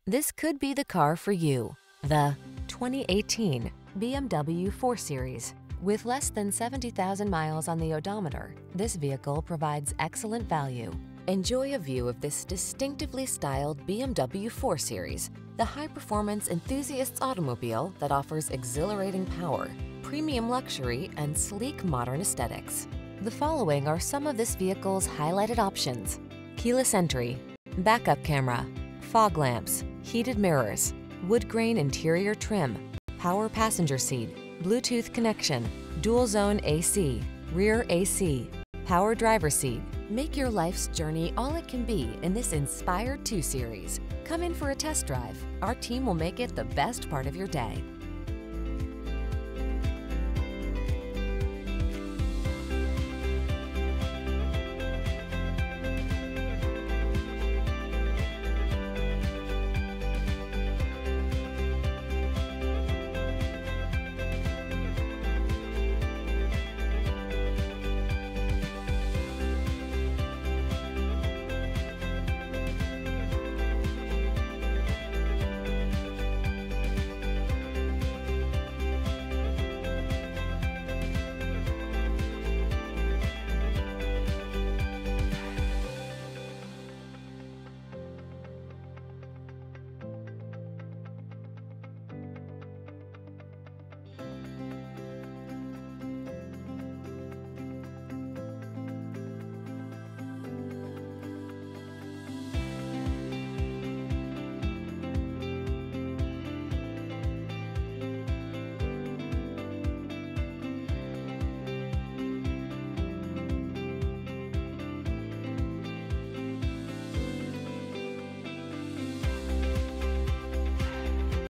This could be the car for you. The 2018 BMW 4 Series. With less than 70,000 miles on the odometer, this vehicle provides excellent value. Enjoy a view of this distinctively styled BMW 4 Series, the high-performance enthusiast's automobile that offers exhilarating power, premium luxury, and sleek modern aesthetics. The following are some of this vehicle's highlighted options: keyless entry, backup camera, fog lamps, heated mirrors, woodgrain interior trim, power passenger seat, Bluetooth connection, dual zone AC, rear AC, power driver seat. Make your life's journey all it can be in this inspired 2 Series. Come in for a test drive. Our team will make it the best part of your day.